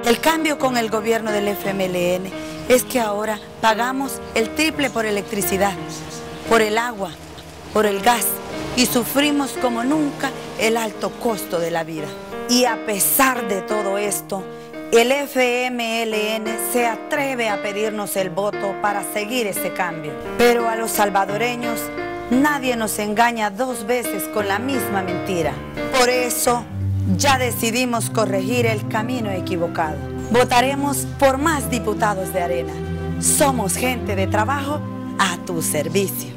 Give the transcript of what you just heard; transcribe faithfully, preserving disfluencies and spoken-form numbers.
El cambio con el gobierno del F M L N es que ahora pagamos el triple por electricidad, por el agua, por el gas y sufrimos como nunca el alto costo de la vida. Y a pesar de todo esto, el F M L N se atreve a pedirnos el voto para seguir ese cambio. Pero a los salvadoreños nadie nos engaña dos veces con la misma mentira. Por eso ya decidimos corregir el camino equivocado. Votaremos por más diputados de Arena. Somos gente de trabajo a tu servicio.